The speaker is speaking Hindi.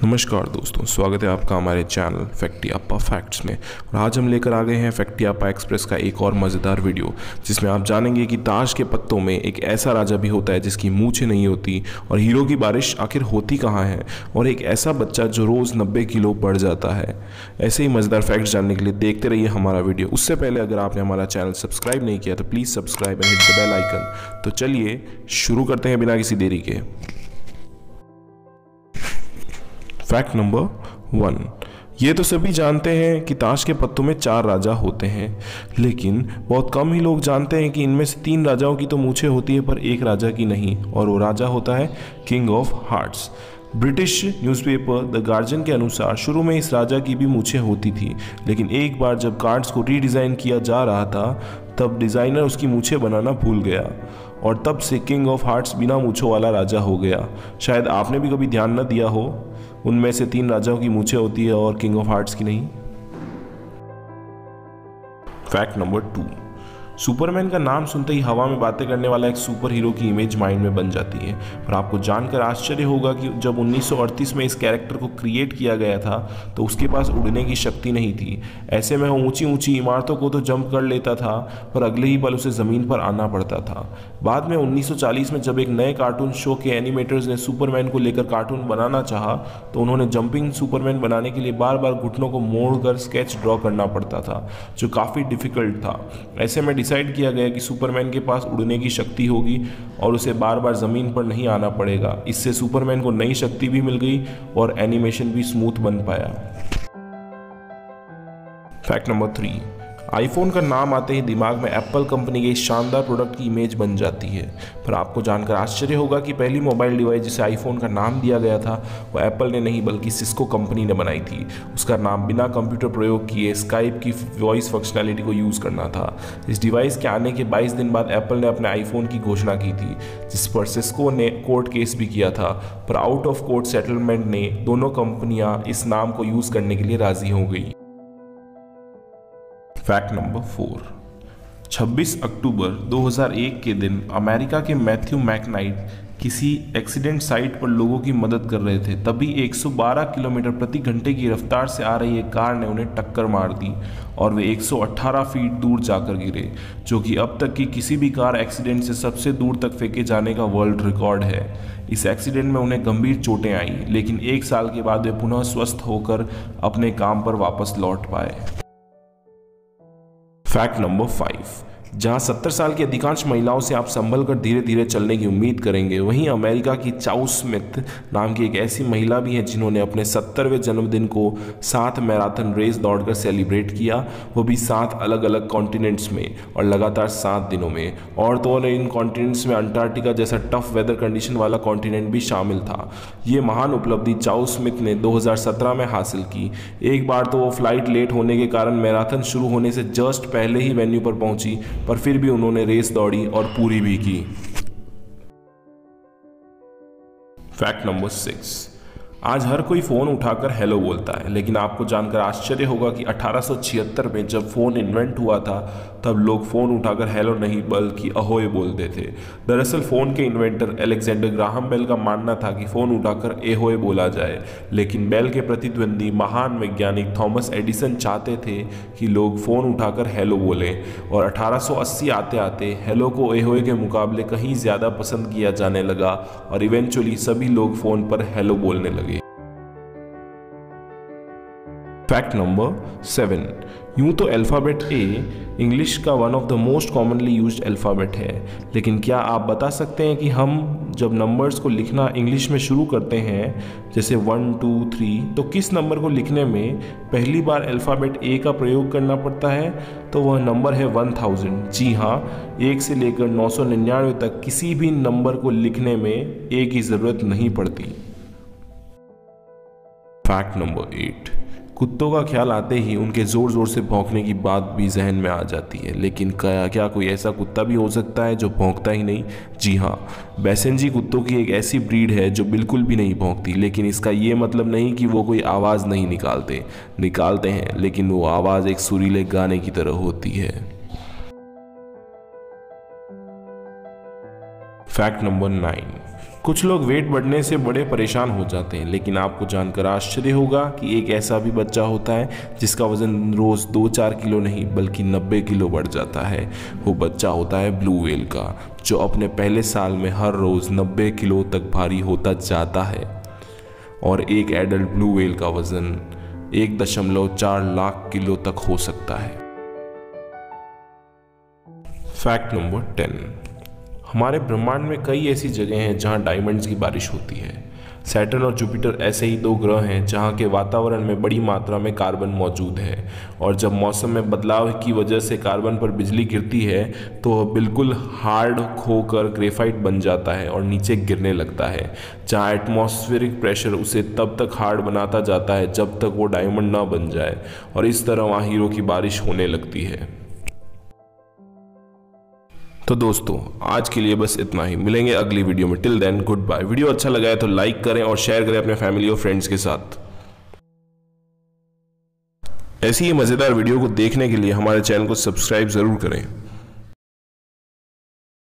नमस्कार दोस्तों, स्वागत है आपका हमारे चैनल फैक्टियापा फैक्ट्स में। और आज हम लेकर आ गए हैं फैक्टियापा एक्सप्रेस का एक और मज़ेदार वीडियो, जिसमें आप जानेंगे कि ताश के पत्तों में एक ऐसा राजा भी होता है जिसकी मूंछें नहीं होती, और हीरो की बारिश आखिर होती कहाँ है, और एक ऐसा बच्चा जो रोज़ 90 किलो बढ़ जाता है। ऐसे ही मज़ेदार फैक्ट्स जानने के लिए देखते रहिए हमारा वीडियो। उससे पहले अगर आपने हमारा चैनल सब्सक्राइब नहीं किया तो please subscribe and hit the bell icon. तो चलिए शुरू करते हैं बिना किसी देरी के। फैक्ट नंबर 1, ये तो सभी जानते हैं कि ताश के पत्तों में 4 राजा होते हैं, लेकिन बहुत कम ही लोग जानते हैं कि इनमें से 3 राजाओं की तो मूंछें होती है पर एक राजा की नहीं, और वो राजा होता है king of hearts. British newspaper the Guardian के अनुसार शुरू में इस राजा की भी मूंछें होती थी, लेकिन एक बार जब कार्ड्स को रीडिज़ाइन किया जा रहा था तब डिज़ाइनर उसकी मूंछें बनाना भूल गया, और तब से किंग ऑफ हार्ट्स बिना मूंछों वाला राजा हो गया। शायद आपने भी कभी ध्यान न दिया हो, उनमें से 3 राजाओं की मूंछें होती है और किंग ऑफ हार्ट्स की नहीं। फैक्ट नंबर 2, सुपरमैन का नाम सुनते ही हवा में बातें करने वाला एक सुपर हीरो की इमेज माइंड में बन जाती है। पर आपको जानकर आश्चर्य होगा कि जब 1938 में इस कैरेक्टर को क्रिएट किया गया था तो उसके पास उड़ने की शक्ति नहीं थी। ऐसे में वो ऊंची ऊंची इमारतों को तो जंप कर लेता था, पर अगले ही पल उसे ज़मीन पर आना पड़ता था। बाद में 1940 में जब एक नए कार्टून शो के एनिमेटर्स ने सुपरमैन को लेकर कार्टून बनाना चाहा तो उन्होंने जंपिंग सुपरमैन बनाने के लिए बार बार घुटनों को मोड़कर स्केच ड्रॉ करना पड़ता था, जो काफ़ी डिफिकल्ट था। ऐसे में डिसाइड किया गया कि सुपरमैन के पास उड़ने की शक्ति होगी और उसे बार बार ज़मीन पर नहीं आना पड़ेगा। इससे सुपरमैन को नई शक्ति भी मिल गई और एनिमेशन भी स्मूथ बन पाया। फैक्ट नंबर 3, आईफोन का नाम आते ही दिमाग में एप्पल कंपनी के इस शानदार प्रोडक्ट की इमेज बन जाती है। पर आपको जानकर आश्चर्य होगा कि पहली मोबाइल डिवाइस जिसे आईफोन का नाम दिया गया था वो एप्पल ने नहीं बल्कि सिस्को कंपनी ने बनाई थी। उसका नाम बिना कंप्यूटर प्रयोग किए स्काइप की वॉइस फंक्शनैलिटी को यूज़ करना था। इस डिवाइस के आने के 22 दिन बाद एप्पल ने अपने आईफोन की घोषणा की थी, जिस पर सिस्को ने कोर्ट केस भी किया था, पर आउट ऑफ कोर्ट सेटलमेंट ने दोनों कंपनियां इस नाम को यूज़ करने के लिए राजी हो गई। फैक्ट नंबर 4, 26 अक्टूबर 2001 के दिन अमेरिका के मैथ्यू मैकनाइट किसी एक्सीडेंट साइट पर लोगों की मदद कर रहे थे। तभी 112 किलोमीटर प्रति घंटे की रफ्तार से आ रही एक कार ने उन्हें टक्कर मार दी और वे 118 फीट दूर जाकर गिरे, जो कि अब तक की किसी भी कार एक्सीडेंट से सबसे दूर तक फेंके जाने का वर्ल्ड रिकॉर्ड है। इस एक्सीडेंट में उन्हें गंभीर चोटें आई, लेकिन 1 साल के बाद वे पुनः स्वस्थ होकर अपने काम पर वापस लौट पाए। फैक्ट नंबर 5, जहां 70 साल की अधिकांश महिलाओं से आप संभल कर धीरे धीरे चलने की उम्मीद करेंगे, वहीं अमेरिका की चाउ स्मिथ नाम की एक ऐसी महिला भी है जिन्होंने अपने 70वें जन्मदिन को 7 मैराथन रेस दौड़कर सेलिब्रेट किया, वो भी 7 अलग अलग कॉन्टिनेंट्स में और लगातार 7 दिनों में। और तो और इन कॉन्टिनेंट्स में अंटार्कटिका जैसा टफ वेदर कंडीशन वाला कॉन्टिनेंट भी शामिल था। ये महान उपलब्धि चाउ स्मिथ ने 2017 में हासिल की। एक बार तो वो फ्लाइट लेट होने के कारण मैराथन शुरू होने से जस्ट पहले ही वेन्यू पर पहुंची, पर फिर भी उन्होंने रेस दौड़ी और पूरी भी की। फैक्ट नंबर 6, आज हर कोई फ़ोन उठाकर हेलो बोलता है, लेकिन आपको जानकर आश्चर्य होगा कि 1876 में जब फ़ोन इन्वेंट हुआ था तब लोग फ़ोन उठाकर हेलो नहीं बल्कि अहोय बोलते थे। दरअसल फ़ोन के इन्वेंटर अलेक्जेंडर ग्राहम बेल का मानना था कि फ़ोन उठाकर एहोय बोला जाए, लेकिन बेल के प्रतिद्वंदी महान वैज्ञानिक थॉमस एडिसन चाहते थे कि लोग फ़ोन उठाकर हेलो बोलें, और 1880 आते आते हेलो को एहोय के मुकाबले कहीं ज़्यादा पसंद किया जाने लगा और इवेंचुअली सभी लोग फ़ोन पर हेलो बोलने लगे। फैक्ट नंबर 7, यूं तो अल्फ़ाबेट ए इंग्लिश का one of the most commonly used alphabet है, लेकिन क्या आप बता सकते हैं कि हम जब नंबर्स को लिखना इंग्लिश में शुरू करते हैं, जैसे 1 2 3, तो किस नंबर को लिखने में पहली बार अल्फ़ाबेट ए का प्रयोग करना पड़ता है? तो वह नंबर है 1000। जी हाँ, 1 से लेकर 999 तक किसी भी नंबर को लिखने में ए की ज़रूरत नहीं पड़ती। फैक्ट नंबर 8, कुत्तों का ख्याल आते ही उनके ज़ोर ज़ोर से भौंकने की बात भी जहन में आ जाती है, लेकिन क्या कोई ऐसा कुत्ता भी हो सकता है जो भौंकता ही नहीं? जी हाँ, बैसेंजी कुत्तों की एक ऐसी ब्रीड है जो बिल्कुल भी नहीं भौंकती, लेकिन इसका ये मतलब नहीं कि वो कोई आवाज़ नहीं निकालते हैं, लेकिन वो आवाज़ एक सुरीले गाने की तरह होती है। फैक्ट नंबर 9, कुछ लोग वेट बढ़ने से बड़े परेशान हो जाते हैं, लेकिन आपको जानकर आश्चर्य होगा कि एक ऐसा भी बच्चा होता है जिसका वजन रोज 2-4 किलो नहीं बल्कि 90 किलो बढ़ जाता है। वो बच्चा होता है ब्लू व्हेल का, जो अपने पहले साल में हर रोज 90 किलो तक भारी होता जाता है। और एक एडल्ट ब्लू व्हेल का वजन 1.4 लाख किलो तक हो सकता है। फैक्ट नंबर 10, हमारे ब्रह्मांड में कई ऐसी जगह हैं जहां डायमंड्स की बारिश होती है। सैटर्न और जुपिटर ऐसे ही 2 ग्रह हैं जहां के वातावरण में बड़ी मात्रा में कार्बन मौजूद है, और जब मौसम में बदलाव की वजह से कार्बन पर बिजली गिरती है तो वह बिल्कुल हार्ड होकर ग्रेफाइट बन जाता है और नीचे गिरने लगता है, जहां एटमॉस्फेरिक प्रेशर उसे तब तक हार्ड बनाता जाता है जब तक वो डायमंड ना बन जाए, और इस तरह वहाँ हीरो की बारिश होने लगती है। तो दोस्तों आज के लिए बस इतना ही, मिलेंगे अगली वीडियो में। Till then goodbye. Video अच्छा लगा है तो लाइक करें और शेयर करें अपने फैमिली और फ्रेंड्स के साथ। ऐसी ही मज़ेदार वीडियो को देखने के लिए हमारे चैनल को सब्सक्राइब ज़रूर करें।